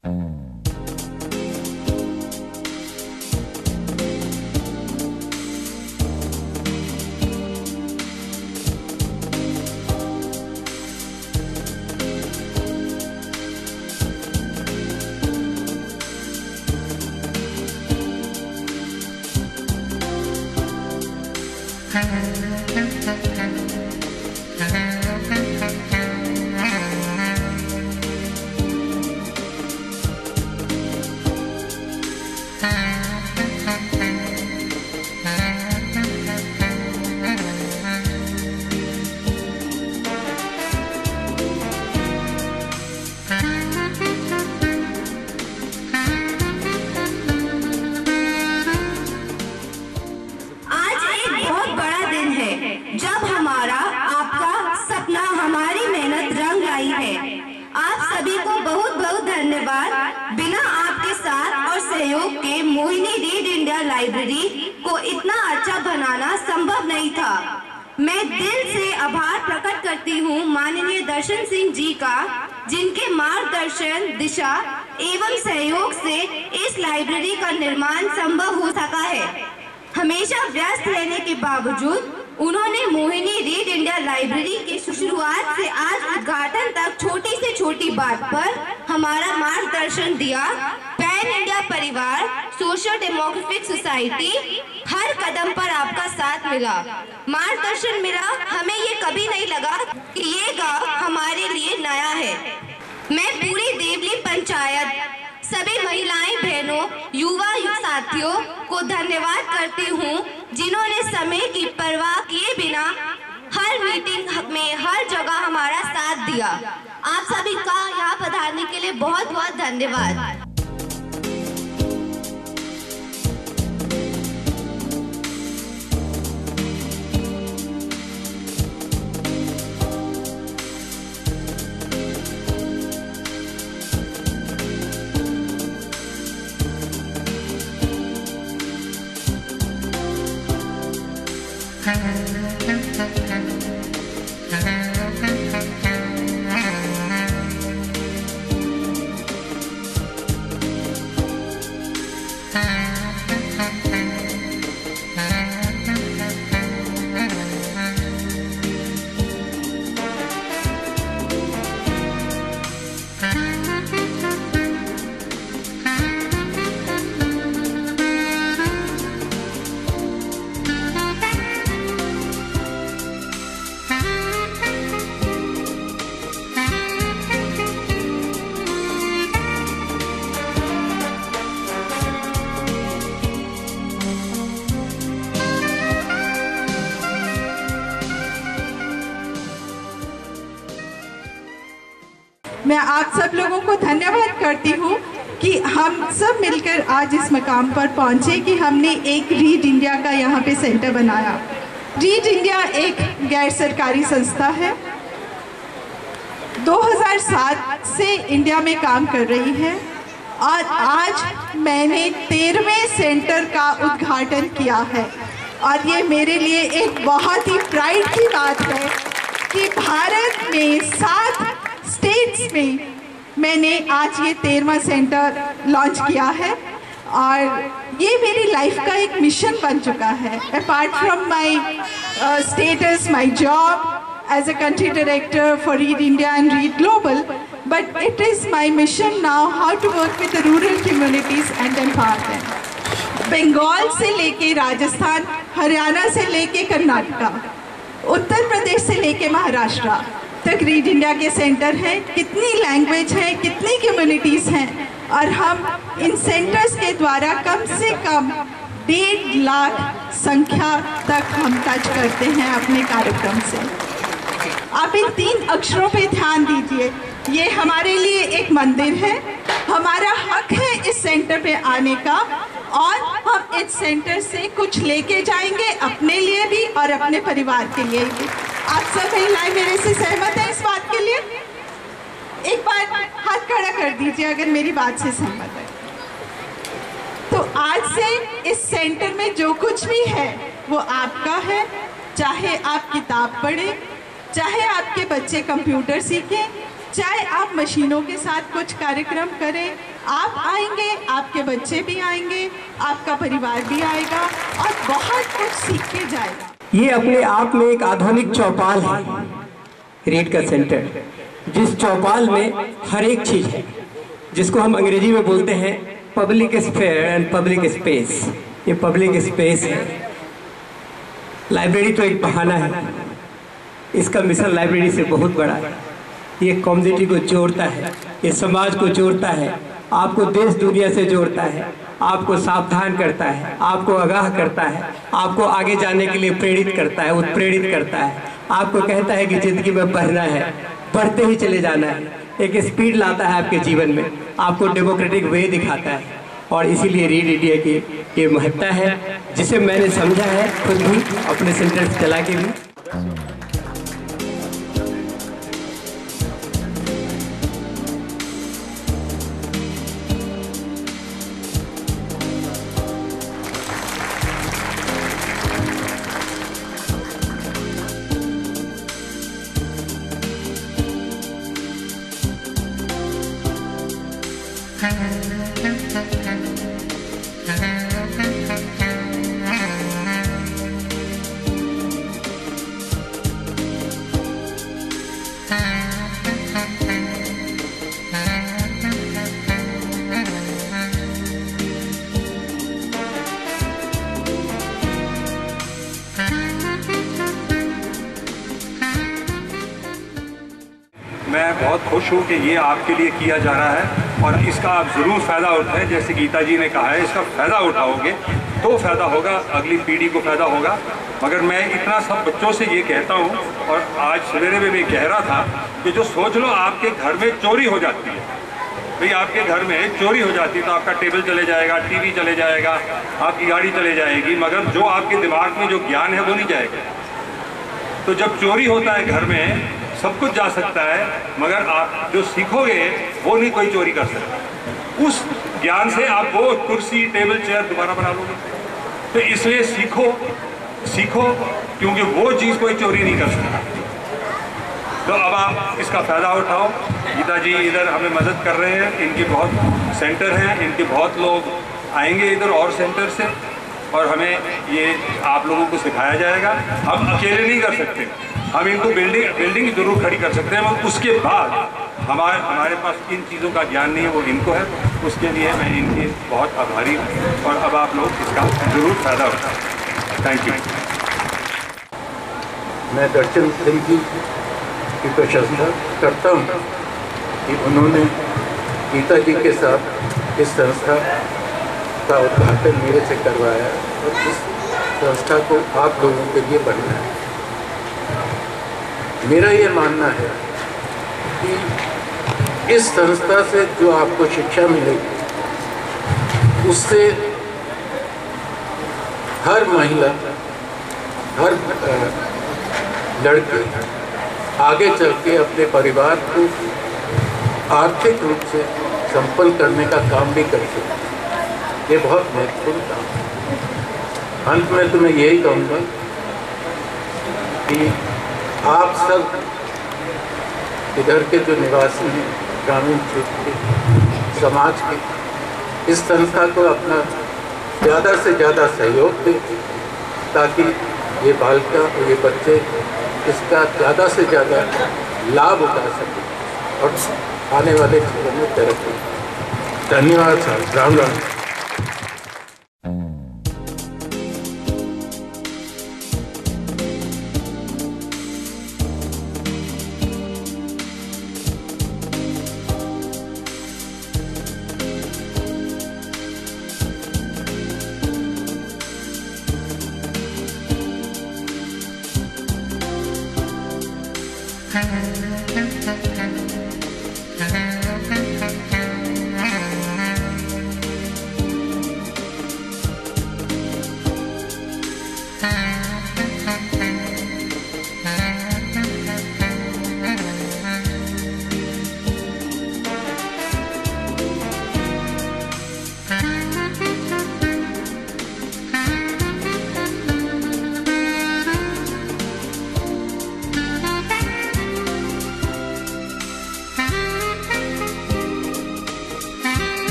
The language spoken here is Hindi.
बिना आपके साथ और सहयोग के मोहिनी रीड इंडिया लाइब्रेरी को इतना अच्छा बनाना संभव नहीं था। मैं दिल से आभार प्रकट करती हूँ माननीय दर्शन सिंह जी का, जिनके मार्गदर्शन, दिशा एवं सहयोग से इस लाइब्रेरी का निर्माण संभव हो सका है। हमेशा व्यस्त रहने के बावजूद उन्होंने मोहिनी रीड इंडिया लाइब्रेरी की शुरुआत से आज उद्घाटन तक छोटी से छोटी बात पर हमारा मार्गदर्शन दिया। पैन इंडिया परिवार, सोशल डेमोक्रेटिक सोसाइटी, हर कदम पर आपका साथ मिला, मार्गदर्शन मिला। हमें ये कभी नहीं लगा कि ये गांव हमारे लिए नया है। मैं पूरी देवली पंचायत, सभी महिलाएं, बहनों, युवा साथियों को धन्यवाद करती हूँ, जिन्होंने समय की परवाह किए बिना हर मीटिंग में, हर जगह हमारा साथ दिया। आप सभी का यहाँ पधारने के लिए बहुत बहुत धन्यवाद। मैं आप सब लोगों को धन्यवाद करती हूँ कि हम सब मिलकर आज इस मकाम पर पहुँचे कि हमने एक रीड इंडिया का यहाँ पे सेंटर बनाया। रीड इंडिया एक गैर सरकारी संस्था है, 2007 से इंडिया में काम कर रही है और आज मैंने 13वें सेंटर का उद्घाटन किया है। और ये मेरे लिए एक बहुत ही प्राइड की बात है कि भारत में 7 स्टेट्स में मैंने आज ये 13वां सेंटर लॉन्च किया है और ये मेरी लाइफ का एक मिशन बन चुका है। Apart from my status, my job as a country director for Read India and Read Global, but it is my mission now how to work with the rural communities and empower them. Bengal से लेके राजस्थान, हरियाणा से लेके कर्नाटका, उत्तर प्रदेश से लेके महाराष्ट्र तक रीड इंडिया के सेंटर हैं। कितनी लैंग्वेज है, कितनी कम्युनिटीज़ हैं और हम इन सेंटर्स के द्वारा कम से कम 1.5 लाख संख्या तक हम टच करते हैं अपने कार्यक्रम से। आप इन 3 अक्षरों पे ध्यान दीजिए, ये हमारे लिए एक मंदिर है। हमारा हक है इस सेंटर पे आने का और हम इस सेंटर से कुछ लेके जाएंगे अपने लिए भी और अपने परिवार के लिए भी। आप सब महिलाएं मेरे से सहमत हैं इस बात के लिए? एक बार हाथ खड़ा कर दीजिए अगर मेरी बात से सहमत है। तो आज से इस सेंटर में जो कुछ भी है वो आपका है, चाहे आप किताब पढ़ें, चाहे आपके बच्चे कंप्यूटर सीखें, चाहे आप मशीनों के साथ कुछ कार्यक्रम करें, आप आएंगे, आपके बच्चे भी आएंगे, आपका परिवार भी आएगा और बहुत कुछ सीख के जाएगा। ये अपने आप में एक आधुनिक चौपाल है, रीड का सेंटर, जिस चौपाल में हर एक चीज है, जिसको हम अंग्रेजी में बोलते हैं public sphere and public space. ये पब्लिक स्पेस है। लाइब्रेरी तो एक बहाना है, इसका मिशन लाइब्रेरी से बहुत बड़ा है। ये कम्युनिटी को जोड़ता है, ये समाज को जोड़ता है, आपको देश दुनिया से जोड़ता है, आपको सावधान करता है, आपको आगाह करता है, आपको आगे जाने के लिए प्रेरित करता है, उत्प्रेरित करता है, आपको कहता है कि ज़िंदगी में बढ़ना है, बढ़ते ही चले जाना है, एक स्पीड लाता है आपके जीवन में, आपको डेमोक्रेटिक वे दिखाता है। और इसीलिए रीड इंडिया की ये महत्ता है, जिसे मैंने समझा है खुद भी अपने सेंटर से चला के भी। मैं बहुत खुश हूँ कि ये आपके लिए किया जा रहा है और इसका आप ज़रूर फ़ायदा उठाएं। जैसे गीता जी ने कहा है, इसका फ़ायदा उठाओगे तो फ़ायदा होगा, अगली पीढ़ी को फ़ायदा होगा। मगर मैं इतना सब बच्चों से ये कहता हूँ, और आज सवेरे में भी कह रहा था कि जो सोच लो आपके घर में चोरी हो जाती है, भाई आपके घर में चोरी हो जाती है तो आपका टेबल चले जाएगा, टीवी चले जाएगा, आपकी गाड़ी चले जाएगी, मगर जो आपके दिमाग में जो ज्ञान है वो नहीं जाएगा। तो जब चोरी होता है घर में, सब कुछ जा सकता है, मगर आप जो सीखोगे वो नहीं कोई चोरी कर सकता। उस ज्ञान से आप वो कुर्सी, टेबल, चेयर दोबारा बना लोगे। तो इसलिए सीखो, क्योंकि वो चीज़ कोई चोरी नहीं कर सकता। तो अब आप इसका फ़ायदा उठाओ। गीता जी इधर हमें मदद कर रहे हैं, इनके बहुत सेंटर हैं, इनके बहुत लोग आएंगे इधर और सेंटर से, और हमें ये आप लोगों को सिखाया जाएगा। हम अकेले नहीं कर सकते, हम इनको बिल्डिंग जरूर खड़ी कर सकते हैं, मगर उसके बाद हमारे पास इन चीज़ों का ज्ञान नहीं है, वो इनको है। उसके लिए मैं इनके बहुत आभारी हूँ, और अब आप लोग इसका ज़रूर फ़ायदा उठाएं। Thank you. मैं दर्शन सिंह जी की प्रशंसा करता हूँ कि उन्होंने गीता जी के साथ इस संस्था का उद्घाटन मेरे से करवाया, और इस संस्था को आप लोगों के लिए बढ़ना है। मेरा ये मानना है कि इस संस्था से जो आपको शिक्षा मिलेगी, उससे हर महिला, हर लड़की आगे चल के अपने परिवार को आर्थिक रूप से संपन्न करने का काम भी कर सकती है। ये बहुत महत्वपूर्ण काम है। अंत में तो मैं यही कहूँगा कि आप सब इधर के जो निवासी हैं, ग्रामीण क्षेत्र के, समाज के, इस संस्था को अपना ज़्यादा से ज़्यादा सहयोग दें, ताकि ये बालिका और ये बच्चे इसका ज़्यादा से ज़्यादा लाभ उठा सकें और आने वाले जीवन में तरक्की। धन्यवाद सर। राम राम।